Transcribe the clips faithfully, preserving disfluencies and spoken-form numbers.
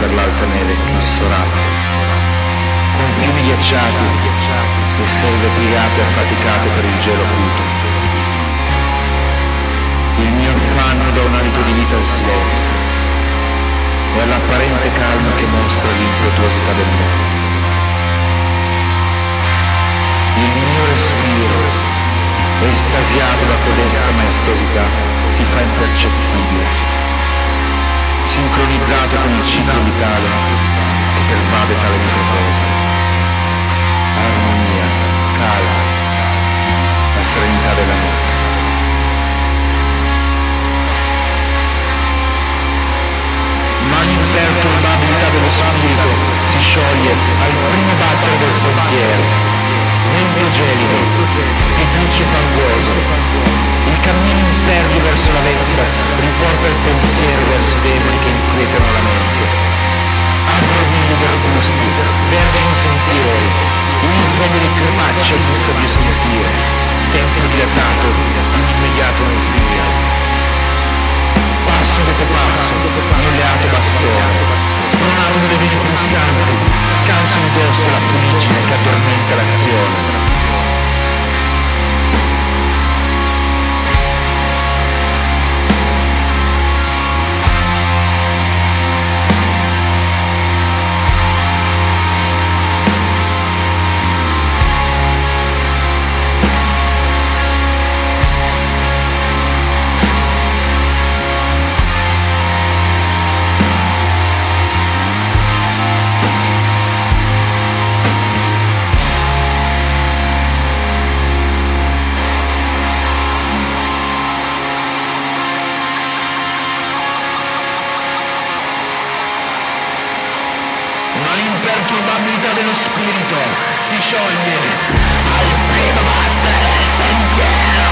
per l'alta neve insorata, con fiumi ghiacciati e selve piegate e affaticate per il gelo acuto. Il mio affanno dà un alito di vita al silenzio e all'apparente calma che mostra l'impetuosità del mondo. Il mio respiro, estasiato da codesta maestosità, si fa impercettibile, sincronizzato con il ciclo vitale che pervade tale microcosmo. Armonia, calma, la serenità della notte. Ma l'imperturbabilità dello spirito si scioglie al primo battere del sentiero. Vento gelido, pitruccio fangoso, il cammino impervio verso la vetta riporta il pensiero verso i demoni che inquietano la mente. Apro vigli arbusti, vergini sentieri, il risveglio dei cremacci aguzza il mio sentire, tempo dilatato, immediato nel finire. Passo dopo passo, annullato bastone, spronato nelle vene pulsanti, scanso indosso la fuligine che addormenta l'azione. L'imperturbabilità dello spirito si scioglie al primo battere del sentiero.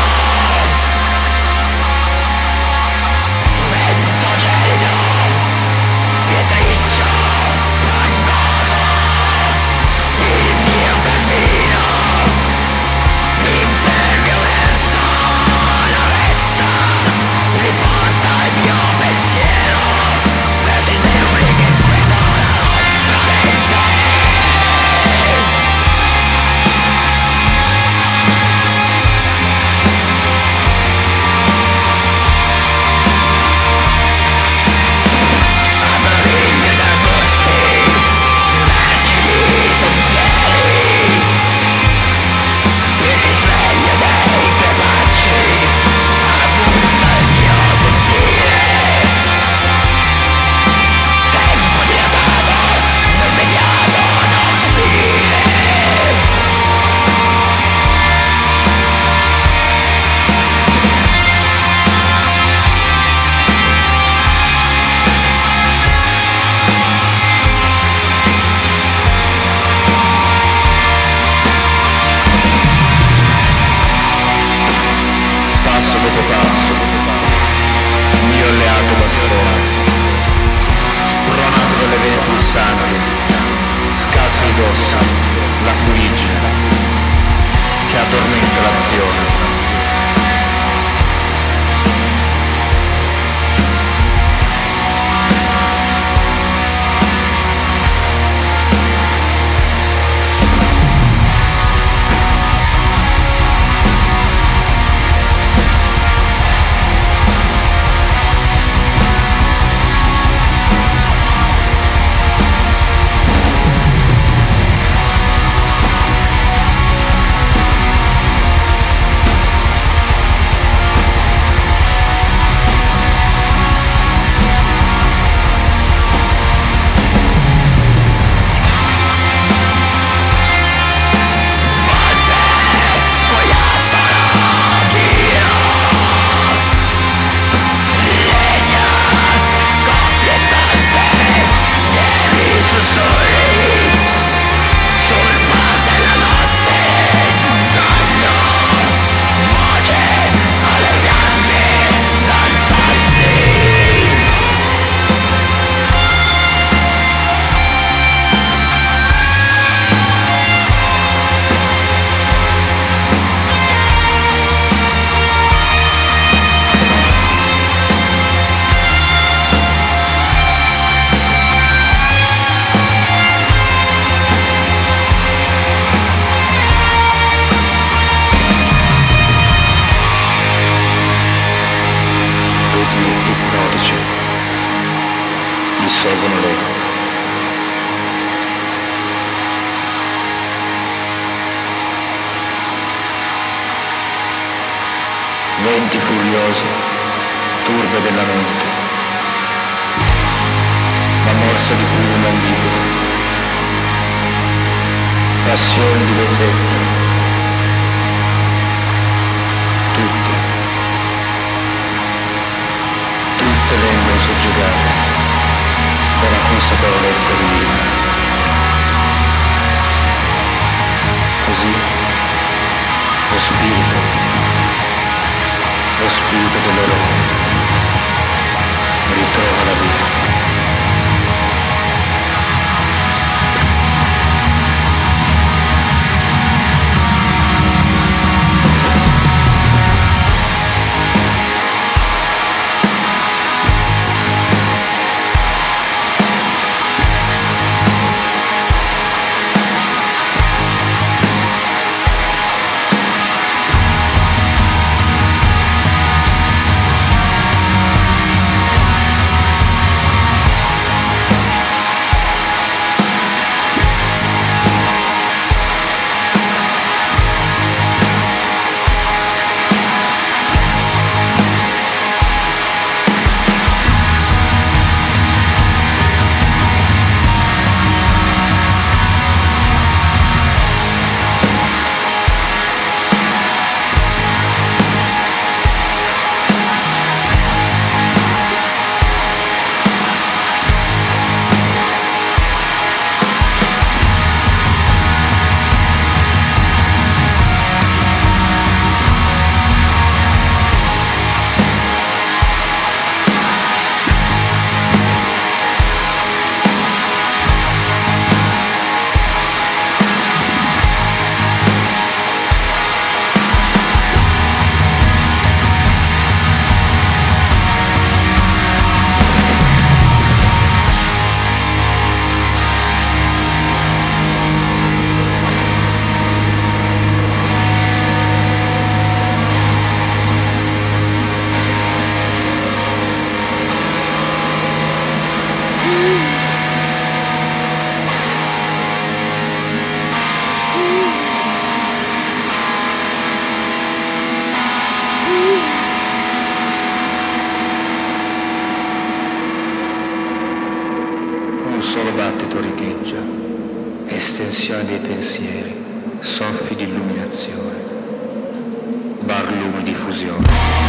Vento gelido, pietriccio, fangoso, il mio cammino impervio verso la vetta, riporta il mio pensiero verso i demoni che inquietano la nostra mente. Scalzo di dosso la fuligine che addormenta l'azione. venti furiosi, turbe della mente, ma morsa di cui ambiguo, passioni di vendetta, tutte, tutte vengono soggiogate dalla consapevolezza divina. Così lo spirito, lo spirito dell'eroe ritrova la vita. Un solo battito righeggia, estensione dei pensieri, soffi di illuminazione, barlumi di fusione.